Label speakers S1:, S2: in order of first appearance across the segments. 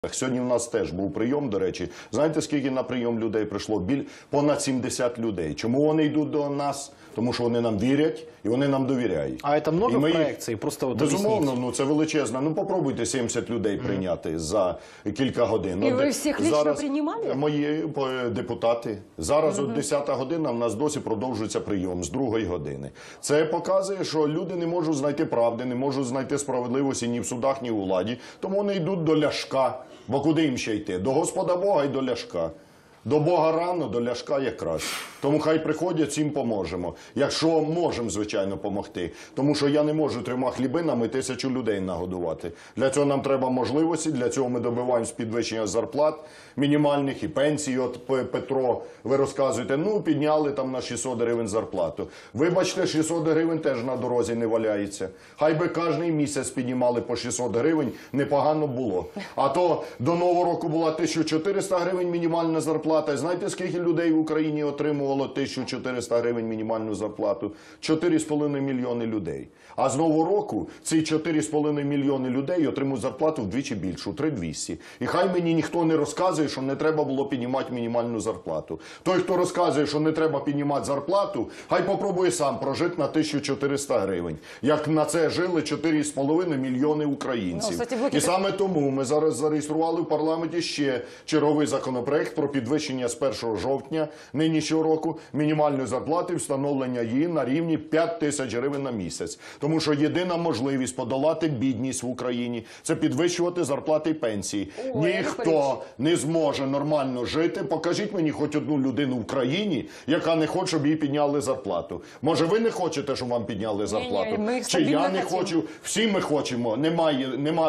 S1: Сьогодні в нас теж був прийом, до речі. Знаєте, скільки на прийом людей прийшло? Понад 70 людей. Чому вони йдуть до нас? Тому що вони нам вірять і вони нам довіряють.
S2: А це много проекцій?
S1: Безумовно, це величезно. Попробуйте 70 людей прийняти за кілька годин.
S3: І ви всіх лично приймали?
S1: Мої депутати. Зараз от 10-та година, в нас досі продовжується прийом з 2-ї години. Це показує, що люди не можуть знайти правди, не можуть знайти справедливості ні в судах, ні у владі. Тому вони йдуть до Ляшка. Бо куди їм ще йти? До Господа Бога і до Ляшка. До Бога рано, до Ляшка якраз. Тому хай приходять, всім поможемо. Якщо можемо, звичайно, допомогти. Тому що я не можу 3 хлібинами 1000 людей нагодувати. Для цього нам треба можливості, для цього ми добиваємось підвищення зарплат мінімальних і пенсій. От, Петро, ви розказуєте, підняли там на 600 гривень зарплату. Вибачте, 600 гривень теж на дорозі не валяється. Хай би кожний місяць піднімали по 600 гривень, непогано було. А то до Нового року була 1400 гривень мінімальна зарплата. Знаєте, скільки людей в Україні отримувало 1400 гривень мінімальну зарплату? 4,5 мільйони людей. А з Нового року ці 4,5 мільйони людей отримують зарплату вдвічі більшу – 3200. І хай мені ніхто не розказує, що не треба було піднімати мінімальну зарплату. Той, хто розказує, що не треба піднімати зарплату, хай попробує сам прожити на 1400 гривень. Як на це жили 4,5 мільйони українців. І саме тому ми зараз зареєстрували в парламенті ще черговий законопроект про підвищення з 1 жовтня нинішнього року мінімальної зарплати, встановлення її на рівні 5000 гривень на місяць. Тому що єдина можливість подолати бідність в Україні – це підвищувати зарплати і пенсії. Ніхто не зможе нормально жити. Покажіть мені хоч одну людину в країні, яка не хоче, щоб їй підняли зарплату. Може, ви не хочете, щоб вам підняли зарплату? Чи я не хочу? Всі ми хочемо. Нема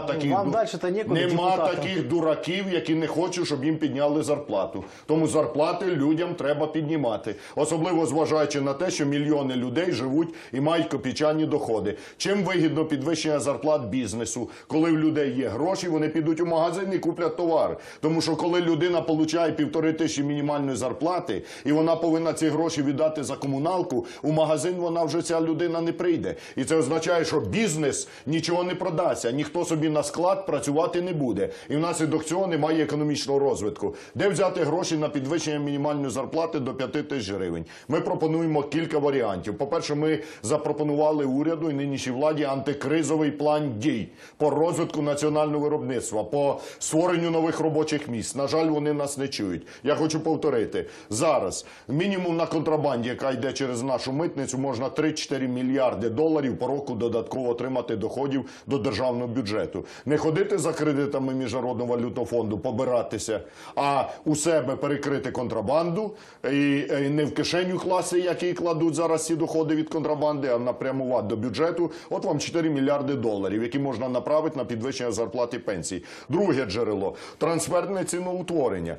S1: таких дураків, які не хочуть, щоб їм підняли зарплату. Тому зарплати людям треба піднімати. Особливо зважаючи на те, що мільйони людей живуть і мають копійчані доходи. Чим вигідно підвищення зарплат бізнесу? Коли в людей є гроші, вони підуть у магазин і куплять товар. Тому що коли людина отримує 1500 мінімальної зарплати, і вона повинна ці гроші віддати за комуналку, у магазин вона вже ця людина не прийде. І це означає, що бізнес нічого не продасться, ніхто собі на склад працювати не буде. І внаслідок цього немає економічного розвитку. Де взяти гроші на підвищення мінімальної зарплати до 5000 гривень? Ми пропонуємо кілька варіантів. По-перше, ми запропонували уряду і нинішній владі антикризовий план дій по розвитку національного виробництва, по створенню нових робочих місць. На жаль, вони нас не чують. Я хочу повторити. Зараз мінімум на контрабанді, яка йде через нашу митницю, можна 3-4 мільярди доларів по року додатково отримати доходів до державного бюджету. Не ходити за кредитами Міжнародного валютного фонду, побиратися, а у себе перекрити контрабанду і не в кишеню класти, які кладуть зараз ці доходи від контрабанди, а напрямувати до бюджету. От вам 4 мільярди доларів, які можна направити на підвищення зарплат і пенсій. Друге джерело – трансфертне ціноутворення.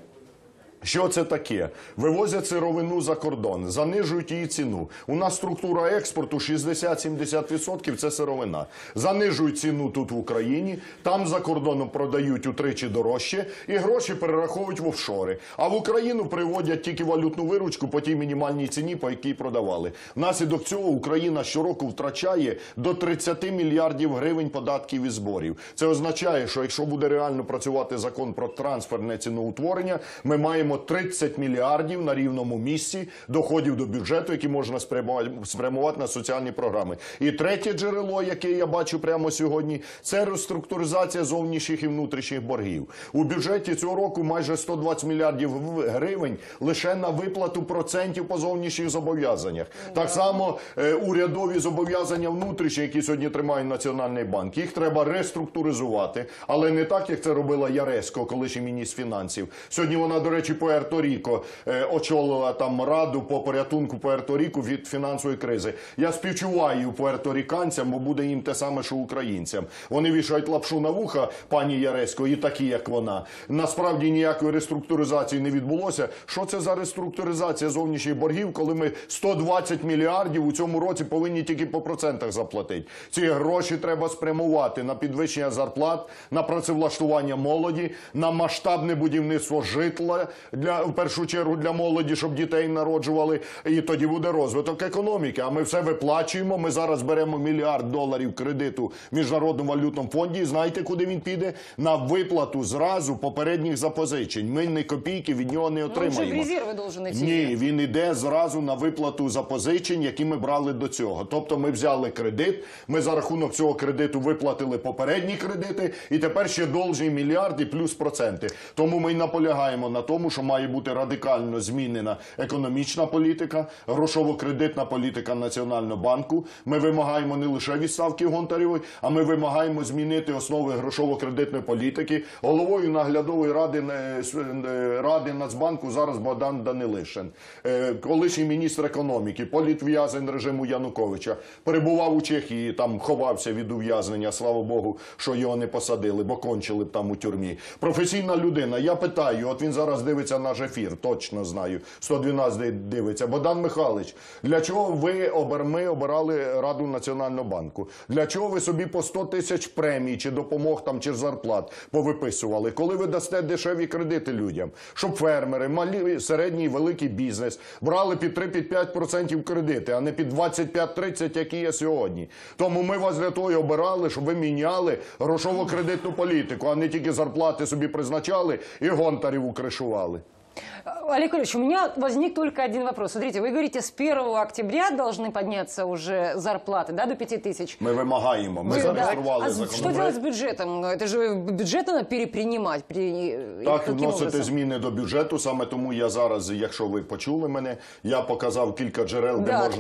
S1: Що це таке? Вивозять сировину за кордон, занижують її ціну. У нас структура експорту 60-70% – це сировина. Занижують ціну тут в Україні, там за кордоном продають утричі дорожче і гроші перераховують в офшори. А в Україну приводять тільки валютну виручку по тій мінімальній ціні, по якій продавали. Внаслідок цього Україна щороку втрачає до 30 мільярдів гривень податків і зборів. Це означає, що якщо буде реально працювати закон про трансферне ціноутворення, ми маємо 30 мільярдів на рівному місці доходів до бюджету, які можна спрямувати на соціальні програми. І третє джерело, яке я бачу прямо сьогодні, це реструктуризація зовнішніх і внутрішніх боргів. У бюджеті цього року майже 120 мільярдів гривень лише на виплату процентів по зовнішніх зобов'язаннях. Так само урядові зобов'язання внутрішні, які сьогодні тримає Національний банк, їх треба реструктуризувати, але не так, як це робила Яресько, колишній міністр фінансів. Сьогодні вона, до речі, Пуерто-Ріко очолила там раду по порятунку Пуерто-Ріку від фінансової кризи. Я співчуваю пуерторіканцям, бо буде їм те саме, що українцям. Вони вішають лапшу на вуха пані Яресько і такі, як вона. Насправді ніякої реструктуризації не відбулося. Що це за реструктуризація зовнішніх боргів, коли ми 120 мільярдів у цьому році повинні тільки по процентах заплатити? Ці гроші треба спрямувати на підвищення зарплат, на працевлаштування молоді, на масштабне будівництво житла, в першу чергу для молоді, щоб дітей народжували, і тоді буде розвиток економіки. А ми все виплачуємо, ми зараз беремо $1 мільярд кредиту в Міжнародному валютному фонді, і знаєте, куди він піде? На виплату зразу попередніх запозичень. Ми ні копійки від нього не отримаємо.
S3: Він же в резерви должен йти.
S1: Ні, він іде зразу на виплату запозичень, які ми брали до цього. Тобто ми взяли кредит, ми за рахунок цього кредиту виплатили попередні кредити, і тепер ще должні мільярд і плюс проценти. Тому ми й наполягаємо на тому, що має бути радикально змінена економічна політика, грошово-кредитна політика Національного банку. Ми вимагаємо не лише відставки Гонтаревої, а ми вимагаємо змінити основи грошово-кредитної політики. Головою наглядової ради Нацбанку зараз Богдан Данилишин. Колишній міністр економіки, політв'язень режиму Януковича, перебував у Чехії, там ховався від ув'язнення, слава Богу, що його не посадили, бо кончили б там у тюрмі. Професійна людина, я питаю, от він зараз дивиться наш ефір, точно знаю, 112 дивиться. Богдан Михайлович, для чого ми обирали Раду Національного банку? Для чого ви собі по 100 тисяч премій, чи допомог там, чи зарплат повиписували? Коли ви дасте дешеві кредити людям, щоб фермери, малий, середній, великий бізнес брали під 3-5% кредити, а не під 25-30, які є сьогодні. Тому ми вас для того і обирали, щоб ви міняли грошово-кредитну політику, а не тільки зарплати собі призначали і Гонтареву кришували.
S3: Олег Валерьевич, у меня возник только один вопрос. Смотрите, вы говорите, с 1 октября должны подняться уже зарплаты, да, до 5000.
S1: Ми вимагаємо, ми зареєстрували законопроект.
S3: Что делать с бюджетом? Это же бюджет надо перепринимать.
S1: Так, вносити зміни до бюджету, саме тому я зараз, якщо ви почули мене, я показав кілька джерел,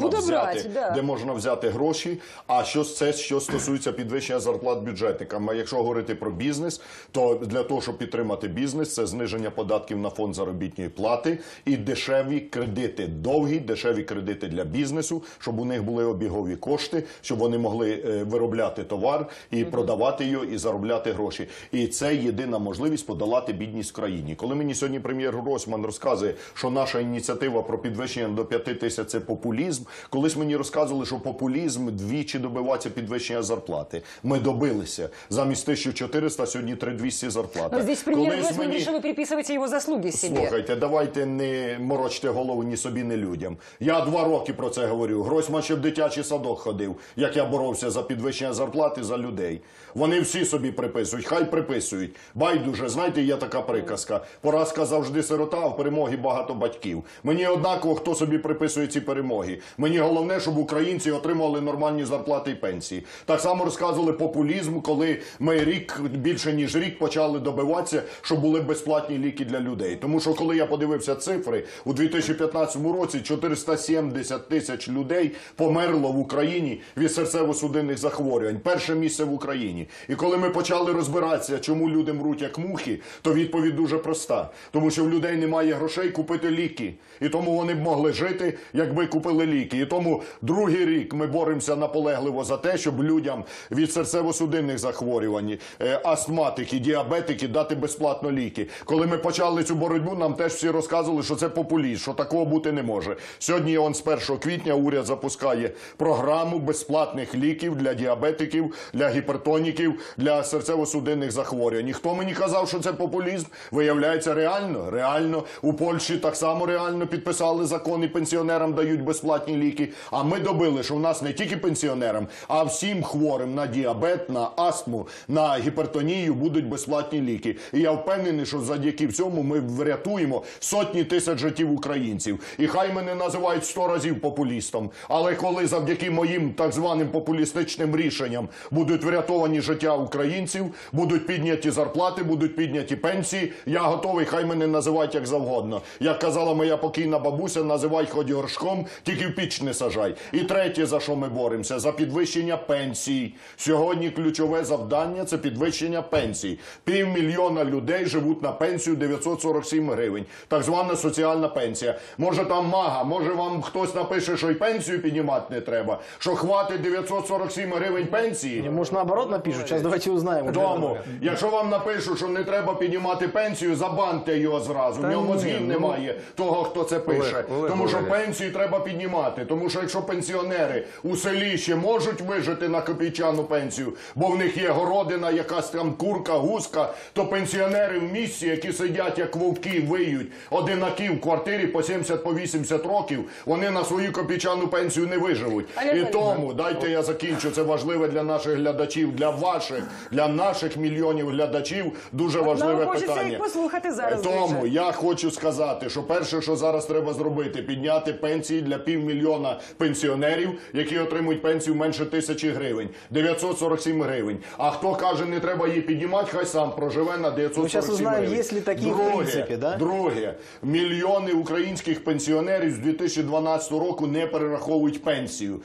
S1: де можна взяти гроші, а що стосується підвищення зарплат бюджетникам. А якщо говорити про бізнес, то для того, щоб підтримати бізнес, це зниження податків на фонд заробітної плати і дешеві кредити, довгі дешеві кредити для бізнесу, щоб у них були обігові кошти, щоб вони могли виробляти товар і продавати його, і заробляти гроші. І це єдина можливість подолати бідність в країні. Коли мені сьогодні прем'єр Гройсман розказує, що наша ініціатива про підвищення до 5000 – це популізм, колись мені розказували, що популізм двічі добивається підвищення зарплати. Ми добилися. Замість 1400 сьогодні 3200 зарплата.
S3: Но здесь прем'єр Гройсман вирішив приписувати його заслуги собі.
S1: Слухайте, давайте не морочте голову ні собі, ні людям. Я 2 роки про це говорю. Гройсман ще в дитячий садок ходив, як я боровся за підвищення зарплати за людей. Вони всі собі приписують, хай приписують. Байдуже, знаєте, є така приказка. Поразка завжди сирота, а в перемогі багато батьків. Мені однаково, хто собі приписує ці перемоги. Мені головне, щоб українці отримували нормальні зарплати і пенсії. Так само розказували популізм, коли ми більше ніж рік почали добиватися, щоб були безплатні ліки для людей. Тому що коли я подивився цифри, у 2015 році 470 тисяч людей померло в Україні від серцево-судинних захворювань. Перше місце в Україні. І коли ми почали розбиратися, чому люди мруть як мухи, то відповідь дуже проста. Тому що в людей немає грошей купити ліки. І тому вони б могли жити, якби купили ліки. І тому другий рік ми боремося наполегливо за те, щоб людям від серцево-судинних захворювань, астматики, діабетики дати безплатно ліки. Коли ми почали цю боротьбу, нам теж всі розказували, що це популізм, що такого бути не може. Сьогодні, з 1 квітня, уряд запускає програму безплатних ліків для діабетиків, для гіпертоніків, для серцево-судинних захворювань. І хто мені казав, що це популізм? Виявляється, реально. Реально. У Польщі так само реально підписали закон і пенсіонерам дають безплатні ліки. А ми добили, що в нас не тільки пенсіонерам, а всім хворим на діабет, на астму, на гіпертонію будуть безплатні ліки. І я впевнений, що завдяки цьому ми врятуємо сотні тисяч життів українців. І хай мене називають 100 разів популістом, але коли завдяки моїм так званим популістичним рішенням будуть врятовані життя українців, будуть підняті зарплати, будуть підняті пенсії, я готовий, хай мене називають як завгодно. Як казала моя покійна бабуся, називай хоч горшком, тільки в піч не сажай. І третє, за що ми боремося, за підвищення пенсій. Сьогодні ключове завдання – це підвищення пенсій. 500 000 людей живуть на пенсію 947 гривень. Так звана соціальна пенсія. Може там мага, може вам хтось напише, що і пенсію піднімати не треба, що хватить 947 гривень пенсії.
S2: Может, наоборот напишут? Сейчас давайте узнаем.
S1: Тому, якщо вам напишуть, що не треба піднімати пенсію, забаньте його зразу. В нього мозгів немає того, хто це пише. Тому що пенсію треба піднімати. Тому що якщо пенсіонери у селі ще можуть вижити на копійчану пенсію, бо в них є городина, якась там курка, гуска, то пенсіонери в місті, які сидять як вовки в виють одинаки в квартирі по 70-80 років, вони на свою копійчану пенсію не виживуть. І тому, дайте я закінчу, це важливе для наших глядачів, для ваших, для наших мільйонів глядачів дуже важливе
S3: Хочеться
S1: питання.
S3: їх послухати зараз.
S1: Тому
S3: дуже.
S1: я хочу сказати, що перше, що зараз треба зробити, підняти пенсії для 500 000 пенсіонерів, які отримують пенсію менше 1000 гривень. 947 гривень. А хто каже, не треба її піднімати, хай сам проживе на 947 гривень.
S2: Є ли такі в принципі, да?
S1: Друге, мільйони українських пенсіонерів з 2012 року не перераховують пенсію.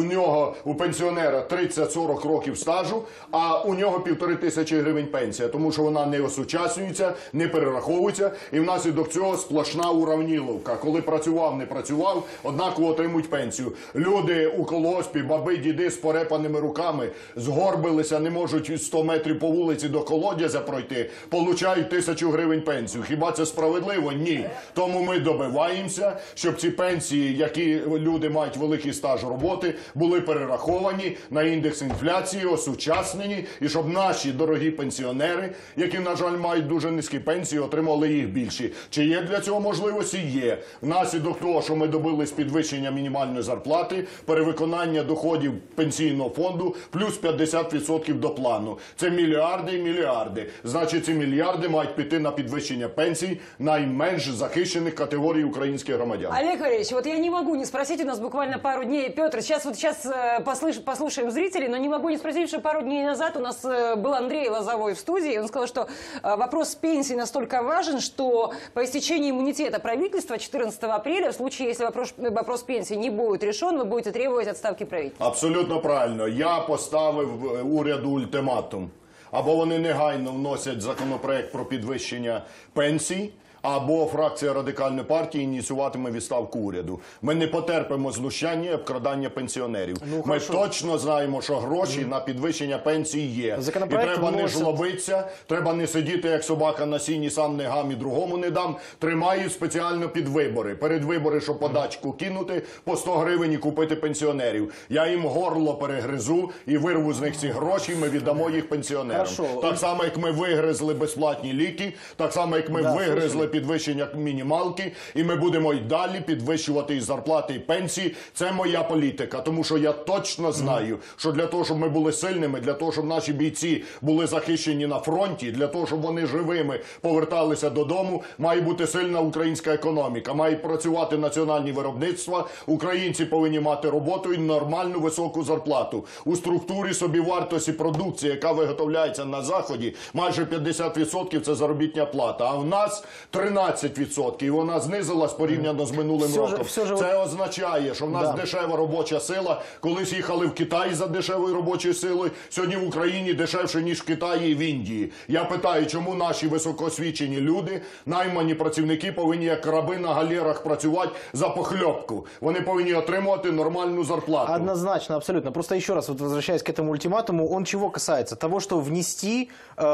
S1: У пенсіонера 30-40 років стажу, а у нього 1500 гривень пенсія, тому що вона не осучаснюється, не перераховується, і внаслідок цього сплошна уравніловка. Коли працював, не працював, однаково отримують пенсію. Люди у колгоспі, баби, діди з порепаними руками згорбилися, не можуть 100 метрів по вулиці до колодязя пройти, получають 1000 гривень пенсію. Хіба це справедливо? Ні. Тому ми добиваємося, щоб ці пенсії, які люди мають великий стаж роботи, були перераховані на індекс інфляції, осучаснені, і щоб наші дорогі пенсіонери, які, на жаль, мають дуже низькі пенсії, отримали їх більші. Чи є для цього можливості? Є. Внаслідок того, що ми добились підвищення мінімальної зарплати, перевиконання доходів пенсійного фонду, плюс 50% до плану. Це мільярди і мільярди. Значить, ці мільярди мають піти на підвищення пенсій найменш захищених категорій українських громадян.
S3: Олег Валерьевич, вот я не могу не спросить, у нас буквально пару дней, Петр, сейчас послушаем зрителей, но не могу не спросить, что пару дней назад у нас был Андрей Лозовой в студии, и он сказал, что вопрос пенсии настолько важен, что по истечении иммунитета правительства 14 апреля, в случае, если вопрос пенсии не будет решен, вы будете требовать отставки правительства.
S1: Абсолютно правильно. Я поставив уряду ультиматум. Або вони негайно вносять законопроект про підвищення пенсій, або фракція Радикальної партії ініціюватиме відставку уряду. Ми не потерпимо знущання і обкрадання пенсіонерів. Ми точно знаємо, що гроші на підвищення пенсій є. І треба не жлобитися, треба не сидіти, як собака на сіні, сам не гам і другому не дам. Тримають спеціально під вибори. Перед вибори, щоб подачку кинути, по 100 гривень і купити пенсіонерів. Я їм горло перегризу і вирву з них ці гроші, ми віддамо їх пенсіонерам. Так само, як ми вигризли безплатні ліки, так само, як ми вигризли підвищення мінімалки, і ми будемо й далі підвищувати і зарплати, і пенсії. Це моя політика, тому що я точно знаю, що для того, щоб ми були сильними, для того, щоб наші бійці були захищені на фронті, для того, щоб вони живими поверталися додому, має бути сильна українська економіка, мають працювати національні виробництва, українці повинні мати роботу і нормальну високу зарплату. У структурі собівартості продукції, яка виготовляється на Заході, майже 50% це заробітня плата, а в нас 13%, і вона знизилась порівняно з минулим роком. Це означає, що в нас дешева робоча сила. Колись їхали в Китай за дешевою робочою силою, сьогодні в Україні дешевше, ніж в Китаї і в Індії. Я питаю, чому наші високоосвічені люди, наймані працівники, повинні як раби на галерах працювати за похльопку? Вони повинні отримувати нормальну зарплату.
S2: Однозначно, абсолютно. Просто еще раз, вот возвращаясь к этому ультиматуму, он чего касается? Того, что внести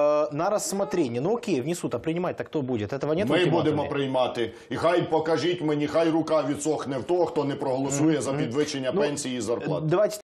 S2: на рассмотрение. Ну окей, внесут, а принимать-то кто будет? Этого нет в
S1: Ми
S2: ультиматуме?
S1: будемо приймати. І хай покажіть мені, хай рука відсохне в того, хто не проголосує за підвищення пенсії і зарплат.
S2: Давайте